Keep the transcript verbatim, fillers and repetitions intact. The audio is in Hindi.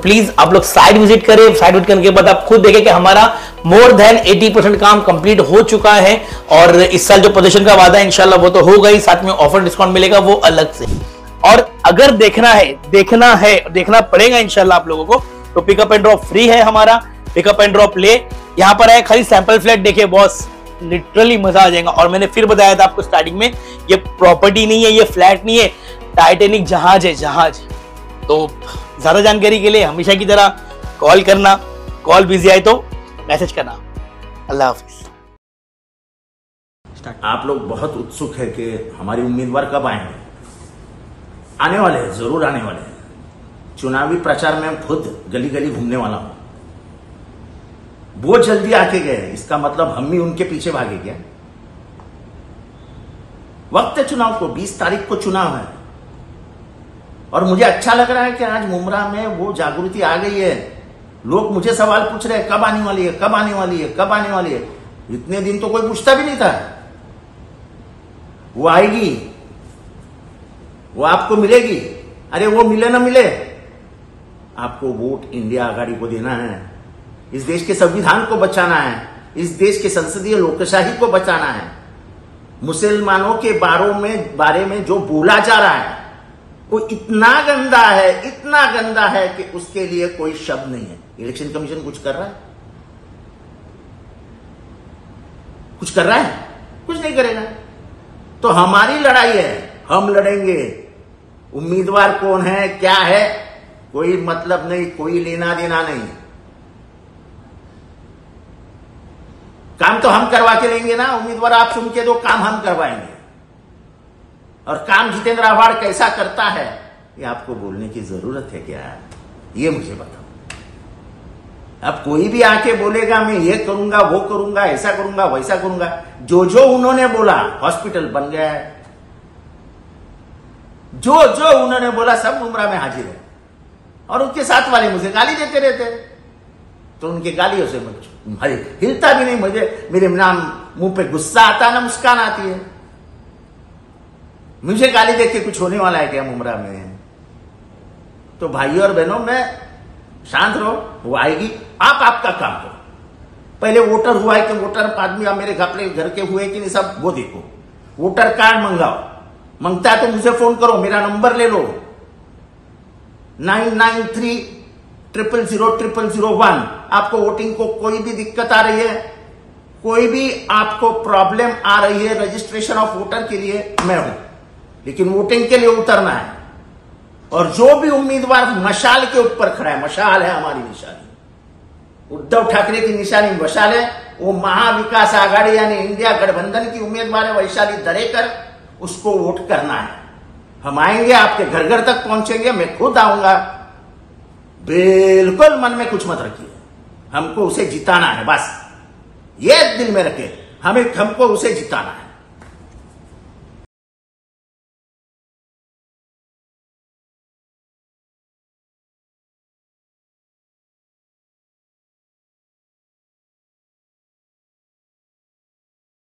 प्लीज आप लोग साइट विजिट करें। साइट विजिट करने के बाद आप खुद देखें कि हमारा मोर देन अस्सी परसेंट काम कंप्लीट हो चुका है और इस साल जो पोजीशन का वादा है इंशाल्लाह वो तो होगा ही, साथ में ऑफर डिस्काउंट मिलेगा वो अलग से। और अगर देखना है देखना है देखना पड़ेगा इंशाल्लाह आप लोगों को, तो पिकअप एंड ड्रॉप फ्री है हमारा। पिकअप एंड ड्रॉप ले, यहां पर है, खाली सैंपल फ्लैट देखे बॉस, लिटरली मजा आ जाएगा। और मैंने फिर बताया था आपको स्टार्टिंग में, ये प्रॉपर्टी नहीं है, ये फ्लैट नहीं है, टाइटैनिक जहाज है, जहाज। तो ज्यादा जानकारी के लिए हमेशा की तरह कॉल करना, कॉल बिजी आए तो मैसेज करना। अल्लाह हाफिज। आप लोग बहुत उत्सुक है कि हमारी उम्मीदवार कब आएंगे। आने वाले हैं, जरूर आने वाले हैं। चुनावी प्रचार में हम खुद गली गली घूमने वाला हूं। वो जल्दी आके गए, इसका मतलब हम भी उनके पीछे भागे क्या? वक्त है चुनाव को, बीस तारीख को चुनाव है और मुझे अच्छा लग रहा है कि आज मुमरा में वो जागृति आ गई है। लोग मुझे सवाल पूछ रहे हैं, कब आने वाली है, कब आने वाली है, कब आने वाली है। इतने दिन तो कोई पूछता भी नहीं था। वो आएगी, वो आपको मिलेगी। अरे वो मिले ना मिले, आपको वोट इंडिया आघाड़ी को देना है। इस देश के संविधान को बचाना है, इस देश के संसदीय लोकशाही को बचाना है। मुसलमानों के बारों में बारे में जो बोला जा रहा है वो इतना गंदा है, इतना गंदा है कि उसके लिए कोई शब्द नहीं है। इलेक्शन कमीशन कुछ कर रहा है? कुछ कर रहा है? कुछ नहीं करेगा। तो हमारी लड़ाई है, हम लड़ेंगे। उम्मीदवार कौन है, क्या है, कोई मतलब नहीं, कोई लेना देना नहीं। काम तो हम करवा के लेंगे ना। उम्मीदवार आप चुन के दो, काम हम करवाएंगे। और काम जितेंद्र आव्हाड कैसा करता है ये आपको बोलने की जरूरत है क्या? ये मुझे बताओ। अब कोई भी आके बोलेगा मैं ये करूंगा, वो करूंगा, ऐसा करूंगा, वैसा करूंगा, जो जो उन्होंने बोला हॉस्पिटल बन गया है। जो जो उन्होंने बोला सब मुमरा में हाजिर है। और उनके साथ वाले मुझे गाली देते रहते, तो उनके गालियों से मुझे हिलता भी नहीं। मुझे मेरे नाम मुंह पे गुस्सा आता ना मुस्कान आती है। मुझे गाली देख के कुछ होने वाला है क्या मुमरा में? तो भाइयों और बहनों में शांत रहो, वो आएगी। आप आपका काम करो। पहले वोटर हुआ है कि वोटर आदमी आप मेरे अपने घर के हुए कि नहीं सब वो देखो। वोटर कार्ड मंगाओ, मंगता है तो मुझे फोन करो, मेरा नंबर ले लो nine nine three triple zero triple zero one. आपको वोटिंग को कोई भी दिक्कत आ रही है, कोई भी आपको प्रॉब्लम आ रही है रजिस्ट्रेशन ऑफ वोटर के लिए, मैं हूं। लेकिन वोटिंग के लिए उतरना है। और जो भी उम्मीदवार मशाल के ऊपर खड़ा है, मशाल है हमारी निशानी, उद्धव ठाकरे की निशानी मशाल है, वो महाविकास आघाड़ी यानी इंडिया गठबंधन की उम्मीदवार है वैशाली दरेकर, उसको वोट करना है। हम आएंगे, आपके घर घर तक पहुंचेंगे, मैं खुद आऊंगा। बिल्कुल मन में कुछ मत रखिए, हमको उसे जिताना है, बस ये दिल में रखे, हमें हमको उसे जिताना है।